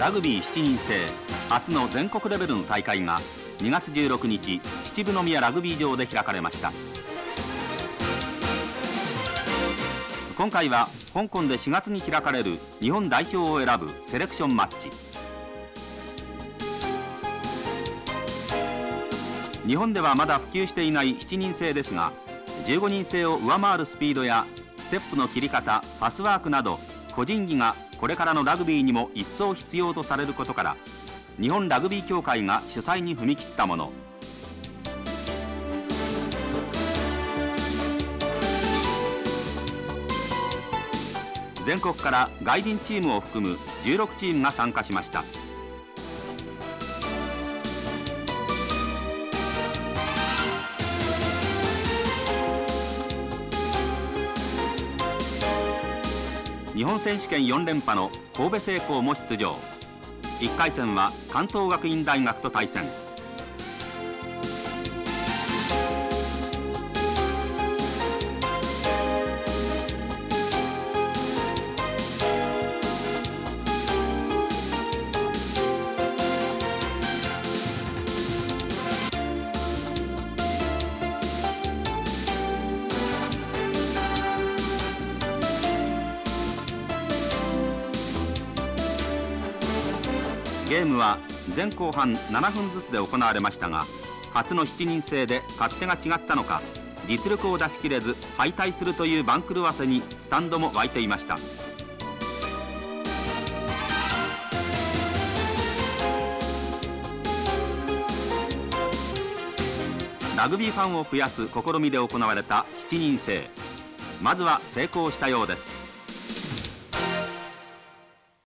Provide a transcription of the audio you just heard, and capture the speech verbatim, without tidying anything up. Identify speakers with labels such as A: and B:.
A: ラグビーしちにん制初の全国レベルの大会がにがつじゅうろくにち、秩父宮ラグビー場で開かれました。今回は香港でしがつに開かれる日本代表を選ぶセレクションマッチ。日本ではまだ普及していないしちにん制ですが、じゅうごにん制を上回るスピードやステップの切り方、パスワークなど個人技がこれからのラグビーにも一層必要とされることから、日本ラグビー協会が主催に踏み切ったもの。全国から外人チームを含むじゅうろくチームが参加しました。日本選手権よんれんぱの神戸製鋼も出場。いっかい戦は関東学院大学と対戦。ゲームは前後半ななふんずつで行われましたが、初のしちにん制で勝手が違ったのか、実力を出し切れず敗退するという番狂わせにスタンドも沸いていました。ラグビーファンを増やす試みで行われたしちにん制。まずは成功したようです。